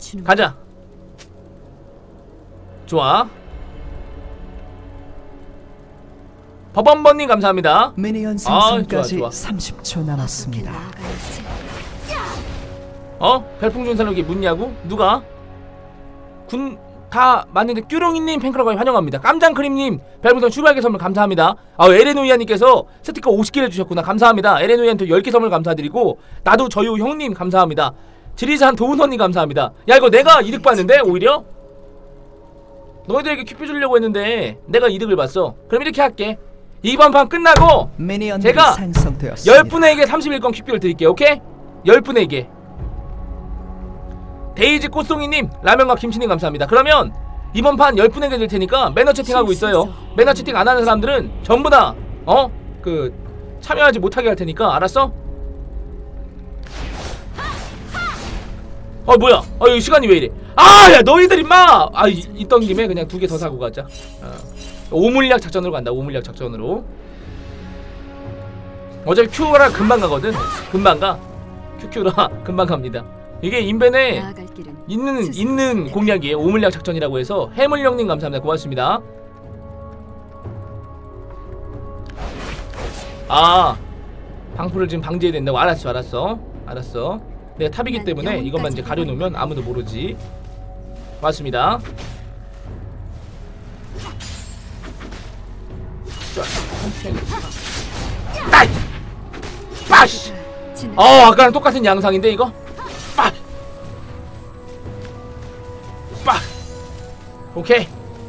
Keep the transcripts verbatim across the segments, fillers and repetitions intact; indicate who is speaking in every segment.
Speaker 1: 주는
Speaker 2: 가자. 좋아. 버번번님 감사합니다.
Speaker 3: 미니언
Speaker 2: 아,
Speaker 3: 생성까지
Speaker 2: 좋아, 좋아.
Speaker 3: 삼십 초 남았습니다.
Speaker 2: 어? 별풍선 살려기 묻냐고? 누가? 군 다 맞는데 뀨룡이님 팬클럽에 환영합니다. 깜장크림님 별풍선 슈발개 선물 감사합니다. 아 에레노이아님께서 스티커 오십 개를 주셨구나. 감사합니다. 에레노이아한테 열 개 선물 감사드리고 나도 저요 형님 감사합니다. 지리산 도훈언니 감사합니다. 야 이거 내가 이득 봤는데 오히려? 너희들에게 큐피 주려고 했는데 내가 이득을 봤어. 그럼 이렇게 할게. 이번 판 끝나고 제가 열 분에게 삼십일 건 큐피를 드릴게요. 오케이? 열 분에게. 데이지 꽃송이님 라면과 김치님 감사합니다. 그러면 이번 판 열 분에게 줄 테니까 매너 채팅하고 있어요. 매너 채팅 안 하는 사람들은 전부 다 어? 그 참여하지 못하게 할 테니까 알았어? 어 뭐야? 어 이거 시간이 왜 이래? 아 야 너희들 임마! 아 이, 있던 김에 그냥 두 개 더 사고 가자. 어. 오물약 작전으로 간다. 오물약 작전으로. 어차피 큐라 금방 가거든. 금방 가. 큐큐라 금방 갑니다. 이게 인벤에 있는 있는 공략이에요. 오물약 작전이라고 해서 해물령님 감사합니다. 고맙습니다. 아 방풀을 지금 방지해야 된다고. 알았어 알았어 알았어. 내가 탑이기 때문에 이것만 이제 가려놓으면 아무도 모르지. 맞습니다. 따이! 빠시! 어 아까랑 똑같은 양상인데 이거? 빠! 빠! 오케이.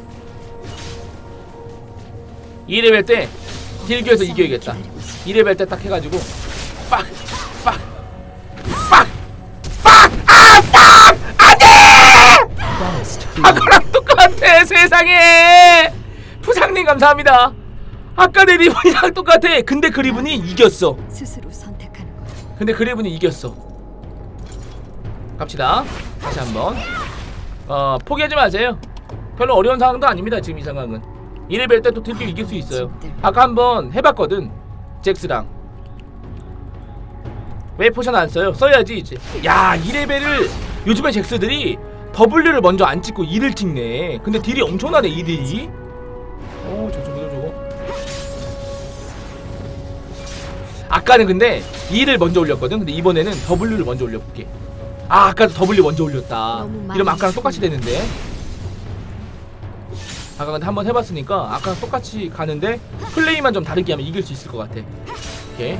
Speaker 2: 이 레벨 때 딜교에서 이겨야겠다. 이 레벨 때 딱 해가지고 빡! 빡! 빡! 빡! 아! 빡! 안돼! 아까랑 똑같아 세상에. 부상님 감사합니다. 아까 내 리본이랑 똑같아. 근데 그 리본이 이겼어.
Speaker 1: 스스로 선택하는 거야.
Speaker 2: 근데 그 리본이 이겼어. 갑시다. 다시 한번. 어 포기하지 마세요. 별로 어려운 상황도 아닙니다. 지금 이 상황은 이 레벨 때 또 딜교 이길 수 있어요. 아까 한번 해봤거든. 잭스랑. 왜 포션 안 써요? 써야지 이제. 야 이 레벨을 요즘에 잭스들이 W를 먼저 안 찍고 E를 찍네. 근데 딜이 엄청나네 이 딜이. 오 저거 저거 저거. 아까는 근데 E를 먼저 올렸거든. 근데 이번에는 W를 먼저 올려볼게. 아 아까도 W 먼저 올렸다. 이러면 아까랑 똑같이 되는데. 아까 근데 한번 해봤으니까 아까랑 똑같이 가는데 플레이만 좀 다르게 하면 이길 수 있을 것 같아. 오케이.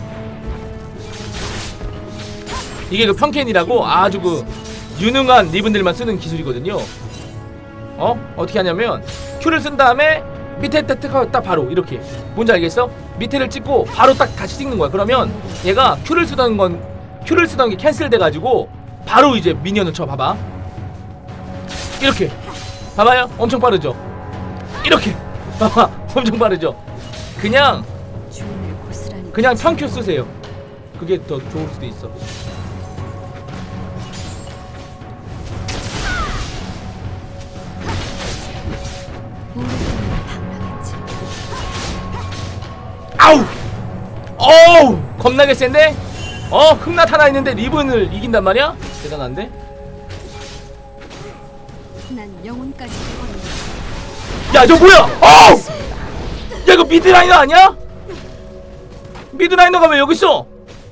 Speaker 2: 이게 그 평캔이라고 아주 그 유능한 리븐들만 쓰는 기술이거든요. 어? 어떻게 하냐면 Q를 쓴 다음에 밑에 딱 바로 이렇게. 뭔지 알겠어? 밑에를 찍고 바로 딱 다시 찍는 거야. 그러면 얘가 Q를 쓰던 건 Q를 쓰던 게 캔슬 돼가지고 바로 이제 미니언을 쳐. 봐봐. 이렇게. 봐봐요. 엄청 빠르죠? 이렇게. 봐봐. 엄청 빠르죠? 그냥 그냥 평큐 쓰세요. 그게 더 좋을 수도 있어. 아우! 어우! 겁나게 센데? 어? 흑낫 하나 있는데 리븐을 이긴단 말이야? 대단한데?
Speaker 1: 난 영혼까지
Speaker 2: 야, 저 뭐야? 어우! 야, 이거 미드라이너 아니야? 미드라이너가 왜 여기 있어?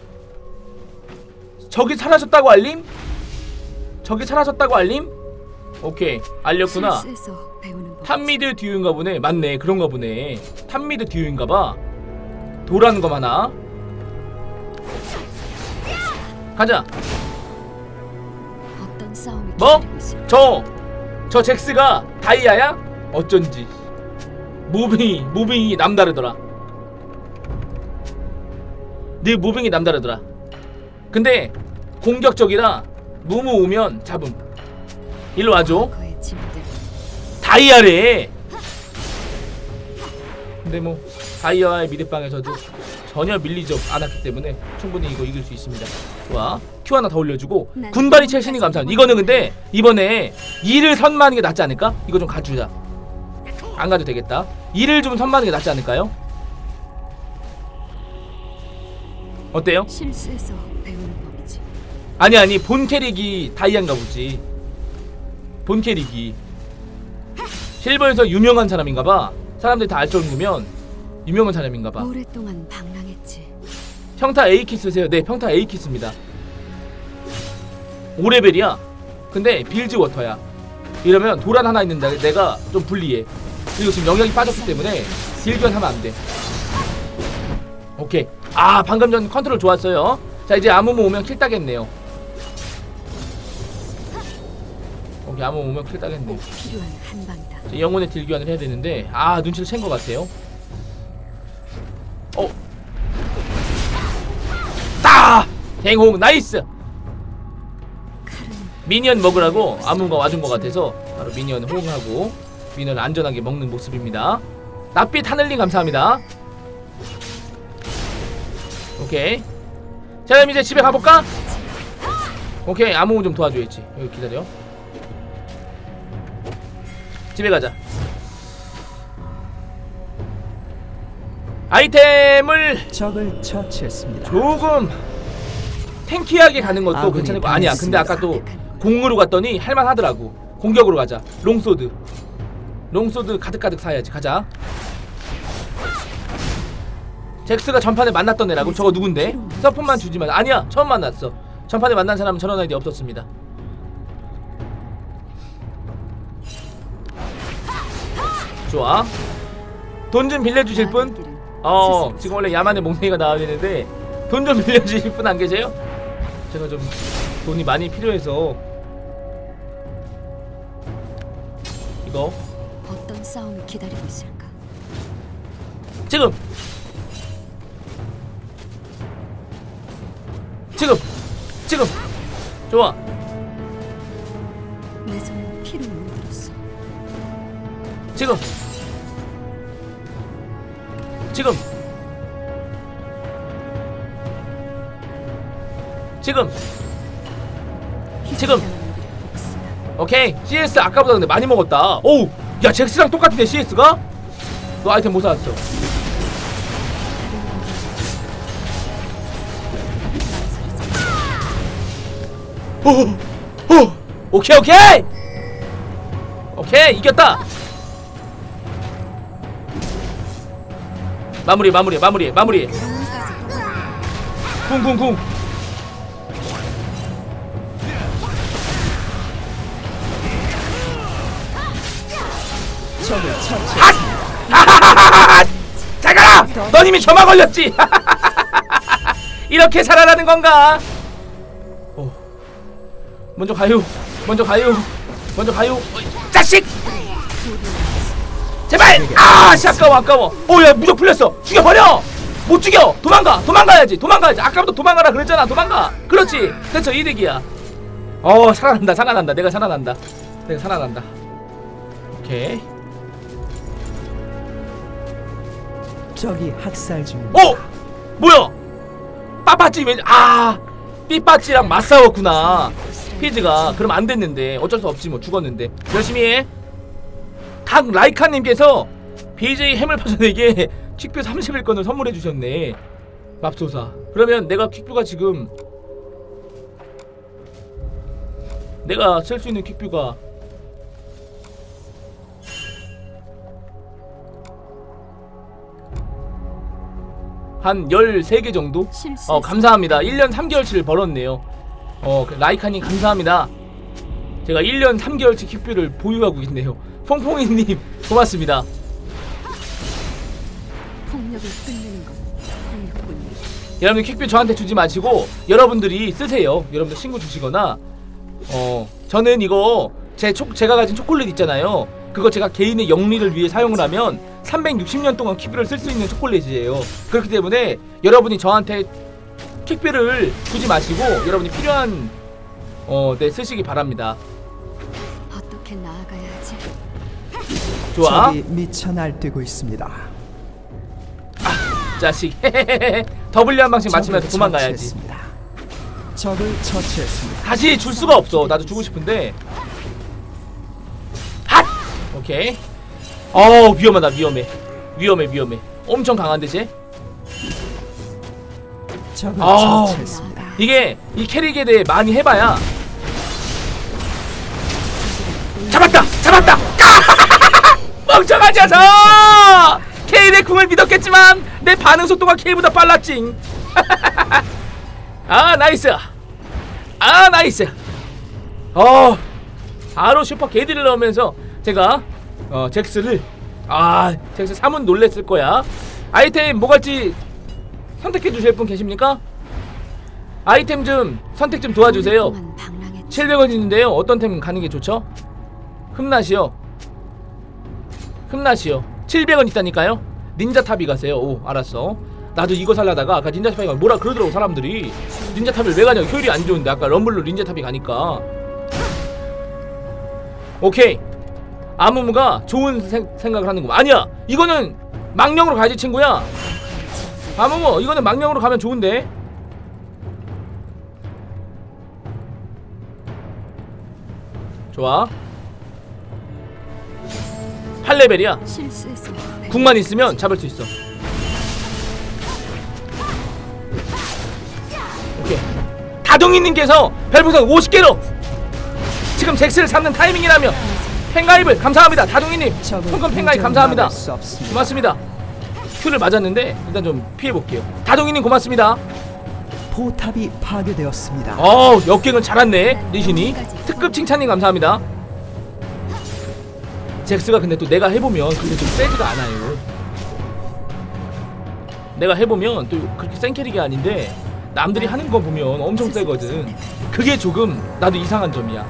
Speaker 2: 저기 사라졌다고 알림? 저기 사라졌다고 알림? 오케이, 알렸구나. 탑미드 듀오인가 보네. 맞네, 그런가 보네. 탑미드 듀오인가 봐. 도라는 거 많아. 가자. 뭐? 저, 저 잭스가 다이아야? 어쩐지 무빙이, 무빙이 남다르더라. 네 무빙이 남다르더라. 근데 공격적이라 무무 오면 잡음. 일로 와줘. 다이아래. 근데 뭐 다이아의 미드방에서도 전혀 밀리지 않았기 때문에 충분히 이거 이길 수 있습니다. 좋아. Q 하나 더 올려주고 군발이 최신이 감사합니다. 이거는 근데 이번에 이를 선마하는 게 낫지 않을까? 이거 좀 가주자. 안 가도 되겠다. 이를 좀 선마하는 게 낫지 않을까요? 어때요?
Speaker 1: 실수해서 배우는 법이지.
Speaker 2: 아니 아니 본 캐릭이 다이아인가 보지. 본 캐릭이 실버에서 유명한 사람인가봐. 사람들이 다 알 정도면 유명한 사람인가봐.
Speaker 1: 오랫동안 방랑했지.
Speaker 2: 평타 A키 쓰세요. 네, 평타 A키 씁니다. 오 레벨이야. 근데 빌즈 워터야. 이러면 도란 하나 있는데 내가 좀 불리해. 그리고 지금 영역이 빠졌기 때문에 딜견 하면 안 돼. 오케이. 아, 방금 전 컨트롤 좋았어요. 자, 이제 아무모 오면 킬 따겠네요. 오케이, 아무모 오면 킬 따겠네.
Speaker 1: 꼭 필요한 한 방이다.
Speaker 2: 영혼의 딜 교환을 해야 되는데, 아, 눈치를 챈 것 같아요. 어, 따! 댕홍 나이스! 미니언 먹으라고 아무가 와준 것 같아서 바로 미니언 호응하고 미니언 안전하게 먹는 모습입니다. 낯빛 하늘님 감사합니다. 오케이. 자, 그럼 이제 집에 가볼까? 오케이, 아무 좀 도와줘야지. 여기 기다려. 집에 가자. 아이템을
Speaker 3: 적을 처치했습니다.
Speaker 2: 조금 탱키하게 가는 것도
Speaker 3: 아군이
Speaker 2: 괜찮을 거 아니야. 근데
Speaker 3: 당했습니다.
Speaker 2: 아까 또 공으로 갔더니 할만하더라고. 공격으로 가자. 롱소드. 롱소드 가득가득 사야지. 가자. 잭스가 전판에 만났던 애라고? 저거 누군데? 서폰만 주지만. 아니야, 처음 만났어. 전판에 만난 사람은 저런 아이디 없었습니다. 좋아. 돈 좀 빌려주실 분? 어, 지금 원래 야만의 몽둥이가 나와야 되는데 돈 좀 빌려주실 분 안 계세요? 제가 좀 돈이 많이 필요해서. 이거
Speaker 1: 어떤 싸움을 기다리고 있을까?
Speaker 2: 지금! 지금! 지금! 좋아.
Speaker 1: 내 손은 피로 물들었어.
Speaker 2: 지금! 지금! 지금! 지금! 오케이. 씨에스 아까보다 근데 많이 먹었다. 오우! 야, 잭스랑 똑같은데 씨에스가? 너 아이템 뭐 사왔어? 오! 오! 오케이 오케이! 오케이, 이겼다! 마무리 마무리 마무리 마무리. 쿵쿵쿵.
Speaker 3: 적을 처치했습니다.
Speaker 2: 아하하하하! 잘 가라! 넌 이미 점화 걸렸지! 이렇게 살아나는 건가? 어. 먼저 가요. 먼저 가요. 먼저 가요. 어, 자식! 제발! 아, 씨, 아까워, 아까워. 오, 야, 무적 풀렸어. 죽여버려! 못 죽여! 도망가! 도망가야지! 도망가야지! 아까부터 도망가라 그랬잖아. 도망가! 그렇지! 됐어, 이득이야. 어, 살아난다, 살아난다. 내가 살아난다. 내가 살아난다. 오케이.
Speaker 3: 적이 학살 중입니다.
Speaker 2: 어! 뭐야! 빠빠찌 왜, 아! 삐빠찌랑 맞싸웠구나. 피즈가. 그럼 안 됐는데. 어쩔 수 없지 뭐. 죽었는데. 열심히 해. 각 라이카님께서 비제이 해물파전에게 퀵뷰 삼십 일권을 선물해 주셨네. 맙소사. 그러면 내가 퀵뷰가 지금 내가 쓸 수 있는 퀵뷰가 한 열세 개 정도? 어, 감사합니다. 일 년 삼 개월치를 벌었네요. 어, 라이카님 감사합니다. 제가 일 년 삼 개월치 퀵뷰를 보유하고 있네요. 퐁퐁이님 고맙습니다.
Speaker 1: 폭력을 끝내는 건 폭력뿐이야.
Speaker 2: 여러분들 퀵뷰 저한테 주지 마시고 여러분들이 쓰세요. 여러분들 친구 주시거나. 어, 저는 이거 제 초, 제가 가진 초콜릿 있잖아요. 그거 제가 개인의 영리를 위해 사용을 하면 삼백육십 년 동안 퀵뷰를 쓸 수 있는 초콜릿이에요. 그렇기 때문에 여러분이 저한테 퀵뷰를 주지 마시고 여러분이 필요한 어, 네, 쓰시기 바랍니다.
Speaker 1: 어떻게 나아가야 하지?
Speaker 2: 좋아.
Speaker 3: 적이 미쳐 날뛰고 있습니다.
Speaker 2: 아, 자식. 더블유 한 방씩 맞추면서
Speaker 3: 적을
Speaker 2: 도망가야지.
Speaker 3: 처치했습니다. 적을 처치했습니다.
Speaker 2: 다시 줄 수가 없어. 나도 주고 싶은데. 핫! 오케이. 어, 위험하다. 위험해. 위험해. 위험해. 엄청 강한데 쟤?
Speaker 3: 적을
Speaker 2: 아,
Speaker 3: 처치했습니다.
Speaker 2: 이게 이 캐릭에 대해 많이 해봐야 잡았다! 잡았다! 멍청한 녀석! 케일의 궁을 믿었겠지만 내 반응 속도가 케일보다 빨랐징. 아 나이스. 아 나이스. 어 바로 슈퍼 게이드를 넣으면서 제가 어 잭스를 아 잭스 사문 놀랬을 거야. 아이템 뭐 갈지 선택해 주실 분 계십니까? 아이템 좀 선택 좀 도와주세요.
Speaker 1: 오랫동안 방랑했지.
Speaker 2: 칠백 원 있는데요. 어떤 템 가는 게 좋죠? 흠낫이요. 흠낫이요. 칠백 원 있다니까요. 닌자 탑이 가세요. 오 알았어. 나도 이거 살라다가 아까 닌자 탑이 뭐라 그러더라고 사람들이. 닌자 탑을 왜 가냐고. 효율이 안 좋은데 아까 럼블로 닌자 탑이 가니까. 오케이. 아무무가 좋은 생, 생각을 하는구만. 아니야 이거는 망령으로 가야지 친구야. 아무무 이거는 망령으로 가면 좋은데. 좋아. 팔 레벨이야.
Speaker 1: 실수해서 배운
Speaker 2: 궁만 있으면 잡을 수 있어. 오케이. 다동이님께서 별풍선 오십 개로 지금 잭스를 잡는 타이밍이라며 팬가입을 감사합니다. 다동이님
Speaker 3: 적을
Speaker 2: 현금 팬가입
Speaker 3: 도저히
Speaker 2: 감사합니다.
Speaker 3: 막을 수 없습니다.
Speaker 2: 고맙습니다. 큐를 맞았는데 일단 좀 피해볼게요. 다동이님 고맙습니다.
Speaker 3: 포탑이 파괴되었습니다.
Speaker 2: 어우 역갱을 잘했네 리신이. 특급 칭찬님 감사합니다. 잭스가 근데 또 내가 해보면 그게 좀 세지가 않아요. 내가 해보면 또 그렇게 센 캐릭이 아닌데 남들이 하는 거 보면 엄청 세거든. 그게 조금 나도 이상한 점이야.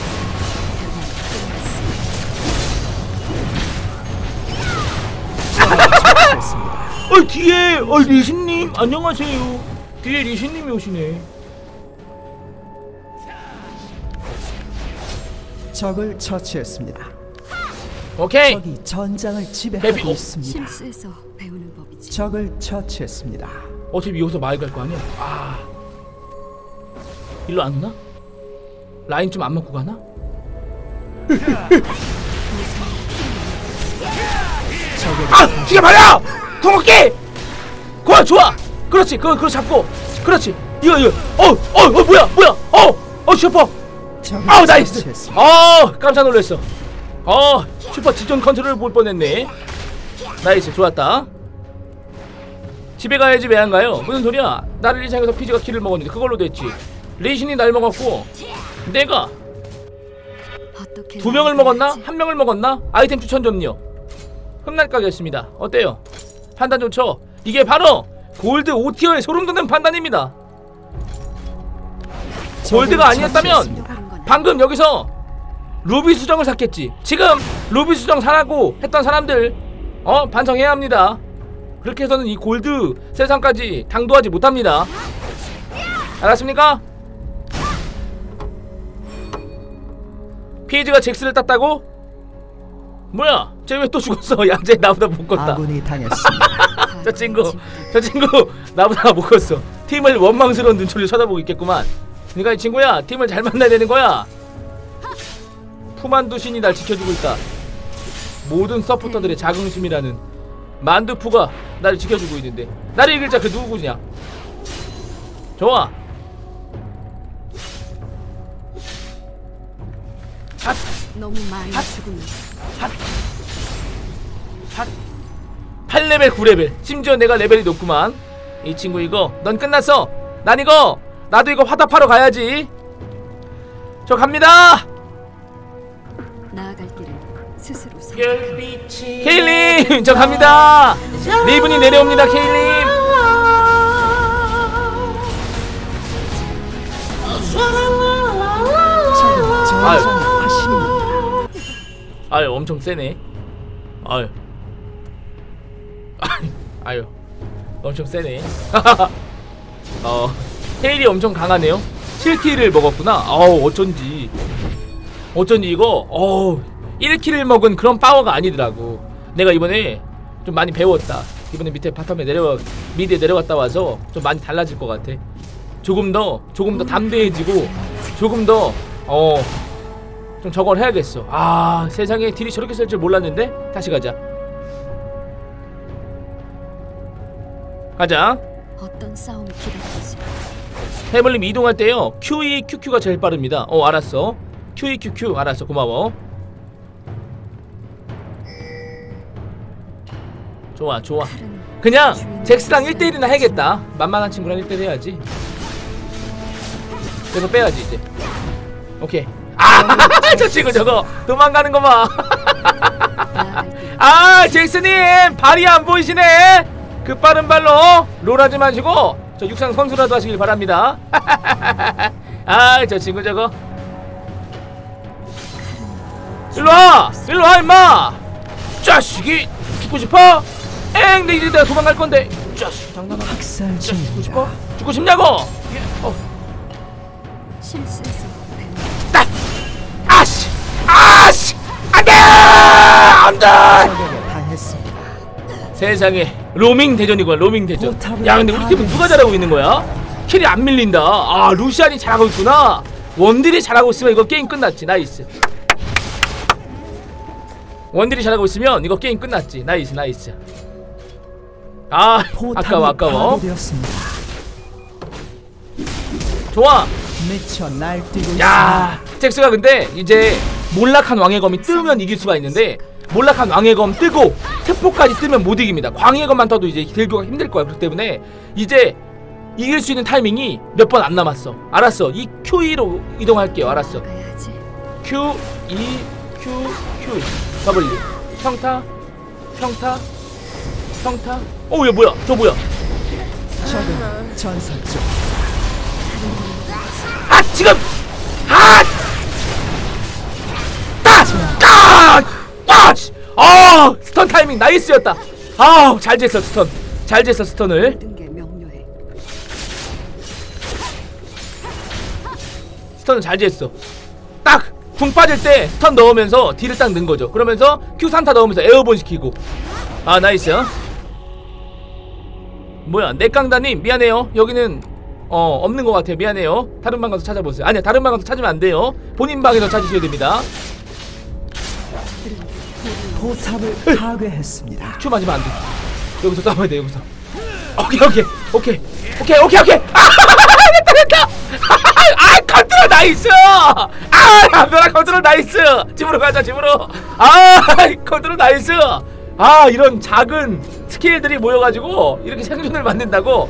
Speaker 2: 어 뒤에 어 리신님 안녕하세요. 뒤에 리신님이 오시네.
Speaker 3: 적을 처치했습니다.
Speaker 2: 오케이.
Speaker 3: 적이 전장을 지배하고
Speaker 2: 데뷔- 어.
Speaker 3: 있습니다.
Speaker 1: 실수해서 배우는 법이지.
Speaker 3: 적을 처치했습니다.
Speaker 2: 어차피 여기서 마을 갈 거 아니야? 아 일로 안 오나? 라인 좀 안 먹고 가나?
Speaker 3: 적에게
Speaker 2: 아! 이게 말이야! 궁극기! 좋아 좋아! 그렇지 그거 그거 잡고 그렇지 이거 이거 어! 어! 어 뭐야 뭐야! 어! 어 슈퍼!
Speaker 3: 적을
Speaker 2: 아우 나이스!
Speaker 3: 처치했습니다.
Speaker 2: 어 깜짝 놀랐어. 어 슈퍼 직전 컨트롤 볼 뻔했네. 나이스 좋았다. 집에 가야지 왜 안 가요? 무슨 소리야? 나를 이상해서 피지가 키를 먹었는데 그걸로 됐지. 리신이 날 먹었고 내가
Speaker 1: 어떻게
Speaker 2: 두 명을 먹었나?
Speaker 1: 나아가야지?
Speaker 2: 한 명을 먹었나? 아이템 추천 좀요. 흠날각이었습니다. 어때요? 판단 좋죠? 이게 바로 골드 오 티어의 소름 돋는 판단입니다. 골드가 아니었다면
Speaker 1: 다른 건
Speaker 2: 방금 여기서 루비 수정을 샀겠지. 지금 루비 수정 사라고 했던 사람들 어 반성해야 합니다. 그렇게 해서는 이 골드 세상까지 당도하지 못합니다. 알았습니까? 피해지가 잭스를 땄다고? 뭐야? 쟤 왜 또 죽었어? 야, 쟤 나보다 못 컸다.
Speaker 3: 아군이 당했습니다.
Speaker 2: 저 친구, 저 친구 나보다 못 컸어. 팀을 원망스러운 눈초리로 쳐다보고 있겠구만. 그러니까 이 친구야, 팀을 잘 만나야 되는 거야. 푸만두신이 날 지켜주고 있다. 모든 서포터들의 자긍심이라는 만두푸가 나를 지켜주고 있는데 나를 이길 자 그 누구냐? 좋아. 핫,
Speaker 1: 너무 많이 죽으면
Speaker 2: 핫, 핫. 팔 레벨, 구 레벨. 심지어 내가 레벨이 높구만. 이 친구 이거 넌 끝났어. 난 이거 나도 이거 화답하러 가야지. 저 갑니다.
Speaker 1: 나아갈 길을 스스로 선.
Speaker 2: 케일님 저 갑니다. 리븐이 내려옵니다. 케일님.
Speaker 3: 적은 전장을 하십니다.
Speaker 2: 아유 엄청 세네. 아유 아유 엄청 세네. 어 케일이 엄청 강하네요. 칠 킬을 먹었구나. 어우 어쩐지 어쩐지 이거 어우 일 킬을 먹은 그런 파워가 아니더라고. 내가 이번에 좀 많이 배웠다. 이번에 밑에 바텀에 내려 미드에 내려갔다 와서 좀 많이 달라질 것 같아. 조금 더 조금 더 담대해지고 조금 더 어 좀 저걸 해야겠어. 아 세상에 딜이 저렇게 쓸 줄 몰랐는데. 다시 가자. 가자.
Speaker 1: 어떤 싸움이 기다리고 있을까?
Speaker 2: 해블림 이동할 때요 큐이 큐큐가 제일 빠릅니다. 어 알았어. 큐이 큐큐 알았어. 고마워. 좋아 좋아.
Speaker 1: 칼은
Speaker 2: 그냥
Speaker 1: 주인의
Speaker 2: 잭스랑 일 대 일이나
Speaker 1: 목숨을
Speaker 2: 해야겠다. 만만한 친구랑 일 대 일 해야지. 그래서 빼야지 이제. 오케이. 아, 저 친구 저거 도망가는 거 봐.
Speaker 1: 나아갈 길은
Speaker 2: 아, 잭스님 발이 안 보이시네. 그 빠른 발로 롤하지 마시고 저 육상 선수라도 하시길 바랍니다. 아, 저 친구 저거. 일로 와, 일로 와 임마. 자식이 죽고 싶어? 엥, 내 이제 내가 도망갈 건데. 자식 장난하나?
Speaker 3: 학살
Speaker 2: 죽고
Speaker 3: 중입니다.
Speaker 2: 싶어? 죽고 싶냐고? 어.
Speaker 1: 실수해서 배운
Speaker 2: 따! 아씨! 아씨! 안돼! 안돼!
Speaker 3: 적에게 당했습니다.
Speaker 2: 세상에 로밍 대전이구나. 로밍 대전.
Speaker 3: 포탑을
Speaker 2: 야 근데 우리 팀은 누가 잘하고 있는 거야? 킬이 안 밀린다. 아 루시안이 잘하고 있구나. 원딜이 잘하고 있으면 이거 게임 끝났지. 나이스. 원딜이 잘하고 있으면 이거 게임 끝났지. 나이스 나이스. 아 아까워 아까워.
Speaker 3: 파괴되었습니다.
Speaker 2: 좋아.
Speaker 3: 미쳐 날뛰고
Speaker 2: 야 잭스가 근데 이제 몰락한 왕의 검이 뜨면 이길 수가 있는데 몰락한 왕의 검 뜨고 특포까지 뜨면 못 이깁니다. 광의 검만 떠도 이제 들기가 힘들 거야. 그렇기 때문에 이제 이길 수 있는 타이밍이 몇 번 안 남았어. 알았어. 이 큐이로 이동할게요. 알았어.
Speaker 1: 가야지.
Speaker 2: Q, E, Q, Q, W. 평타, 평타, 평타. 어, 얘 뭐야? 저 뭐야?
Speaker 3: 적은 전설 쪽
Speaker 2: 아, 지금! 아! 따! 따! 따! 아! 스턴 타이밍 나이스였다. 아, 잘 쟀어 스턴. 잘 쟀어 스턴을.
Speaker 1: 모든 게 명료해.
Speaker 2: 스턴을 잘 쟀어. 딱! 궁 빠질 때 스턴 넣으면서 딜을 딱 넣은 거죠. 그러면서 Q 산타 넣으면서 에어본 시키고. 아, 나이스. 뭐야, 넷강다님 미안해요. 여기는 어 없는 것 같아요. 미안해요. 다른 방 가서 찾아보세요. 아니야, 다른 방 가서 찾으면 안 돼요. 본인 방에서 찾으셔야 됩니다.
Speaker 3: 포탑을 파괴했습니다.
Speaker 2: 큐 맞으면 안 돼. 여기서 싸워야 돼. 여기서. 오케이 오케이 오케이 오케이 오케이 오케이. 아 됐다 됐다. 아 컨트롤 나이스. 아 벼락 컨트롤 나이스. 집으로 가자 집으로. 아 컨트롤 나이스. 아 이런 작은 스케일들이 모여가지고 이렇게 생존을 만든다고.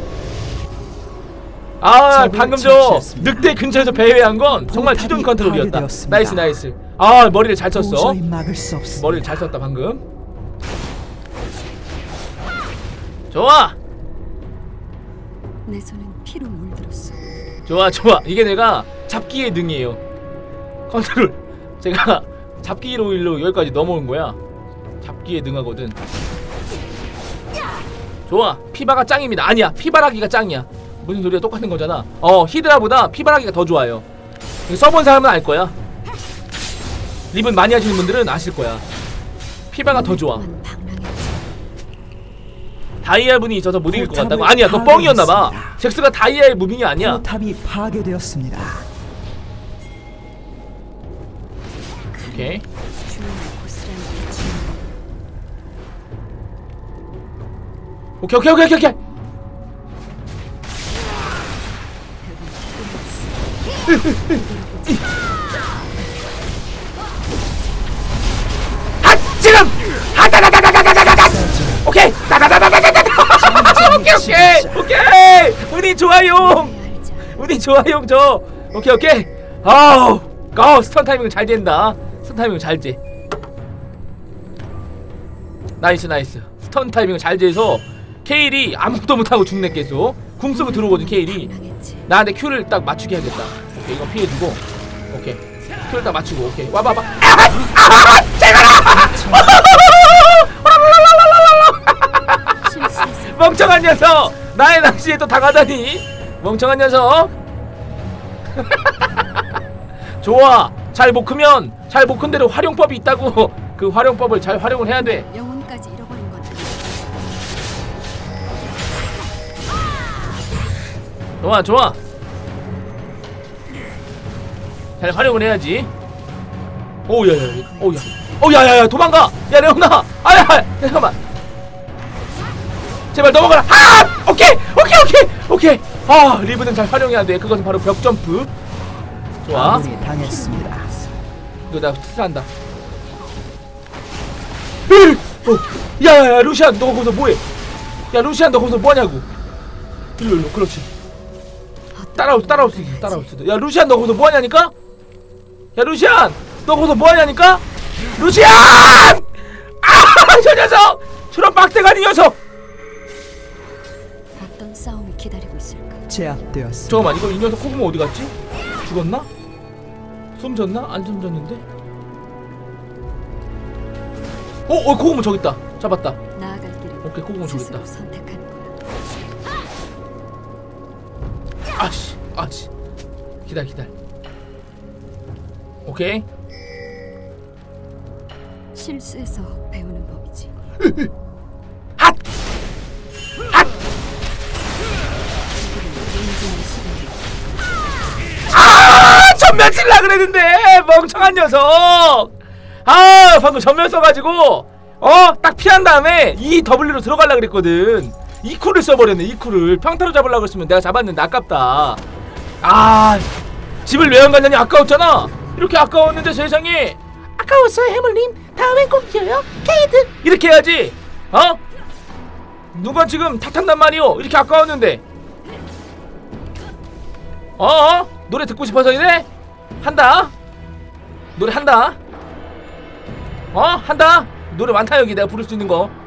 Speaker 2: 아 방금 저 늑대 근처에서 배회한 건 정말 지존 컨트롤이었다. 나이스 나이스. 아 머리를 잘 썼어.
Speaker 3: 도저히 막을 수 없습니다.
Speaker 2: 머리를 잘 썼다 방금. 좋아
Speaker 1: 내 손은 피로 물들었어.
Speaker 2: 좋아 좋아. 이게 내가 잡기의 능이에요. 컨트롤. 제가 잡기로 일로 여기까지 넘어온 거야. 잡기에 능하거든. 좋아. 피바가 짱입니다. 아니야, 피바라기가 짱이야. 무슨 소리야. 똑같은 거잖아. 어 히드라보다 피바라기가 더 좋아요. 써본 사람은 알 거야. 리븐 많이 하시는 분들은 아실 거야. 피바가 더 좋아. 다이아 분이 있어서 못 이길 것 같다고? 아니야, 그거 뻥이었나봐. 잭스가 다이아의 무빙이 아니야.
Speaker 3: 포탑이 파괴되었습니다.
Speaker 2: 오케이. 오케이 오케이 오케이 오케이. 아 지금 하다다다다다다다다. 오케이 다다다다다다다. 오케이 오케이 오케이. 운이 좋아요. 운이 좋아요 저. 오케이 오케이. 아우 아 스턴 타이밍 잘 된다. 스턴 타이밍 잘 재. 나이스 나이스. 스턴 타이밍 잘 재서 케일이 아무것도 못하고 죽네. 계속 궁 쓰고 들어오거든 케일이. 나한테 Q를 딱 맞추게 해야겠다. 오케이 이거 피해주고. 오케이 Q를 딱 맞추고. 오케이 와봐봐. 아아 잘 가라. 멍청한 녀석. 나의 낚시에 또 당하다니. 멍청한 녀석. 좋아. 잘 못 크면 잘 못 큰 대로 활용법이 있다고. 그 활용법을 잘 활용을 해야 돼.
Speaker 1: 영혼까지 잃어버린 건
Speaker 2: 좋아 좋아. 잘 활용을 해야지. 오야야 오야 오야야야 도망가. 야 레오나. 아야 잠깐만. 제발 넘어가라. 아 오케이 오케이 오케이 오케이. 아 리브는 잘 활용해야 돼. 그것은 바로 벽 점프. 좋아.
Speaker 3: 아군이 당했습니다.
Speaker 2: 이거 나 투사한다. 오 야야야 루시안 너 거기서 뭐해? 야 루시안 너 거기서 뭐하냐고. 일로 일로 그렇지. 따라올 따라올 수 있어 따라올 수 있어. 야 루시안 너 거기서 뭐하냐니까? 야 루시안 너 거기서 뭐하냐니까? 루시안! 아! 저 녀석! 저런 빡대가리 녀석!
Speaker 1: 어떤 싸움이 기다리고 있을까?
Speaker 3: 제압되었습니다.
Speaker 2: 잠깐만 이거 이 녀석 코그모 어디 갔지? 죽었나? 숨졌나? 안 숨졌는데? 어? 어 코그모 저기 있다. 잡았다.
Speaker 1: 나아갈 길을
Speaker 2: 오케이 코그모 저기 있다.
Speaker 1: 스스로 선택하는 거야.
Speaker 2: 아씨 아씨 기다려 기다려. 오케이.
Speaker 1: 실수해서 배우는 법이지.
Speaker 2: 핫! 핫!
Speaker 1: 인증의 시간이
Speaker 2: 아! 전면 칠라 그랬는데 멍청한 녀석! 아 방금 전면 써가지고 어? 딱 피한 다음에 이 더블유로 들어가려 그랬거든. 이 쿨을 써버렸네. 이 쿨을 평타로 잡으려고 했으면 내가 잡았는데 아깝다. 아 집을 왜 안 갔냐니 아까웠잖아. 이렇게 아까웠는데 세상에 아까웠어요 해물님. 다음엔 꼭 이겨요 케이드. 이렇게 해야지. 어? 누가 지금 탓한단 말이오. 이렇게 아까웠는데. 어어? 노래 듣고 싶어서 이래? 한다. 노래 한다. 어? 한다. 노래 많다 여기 내가 부를 수 있는 거.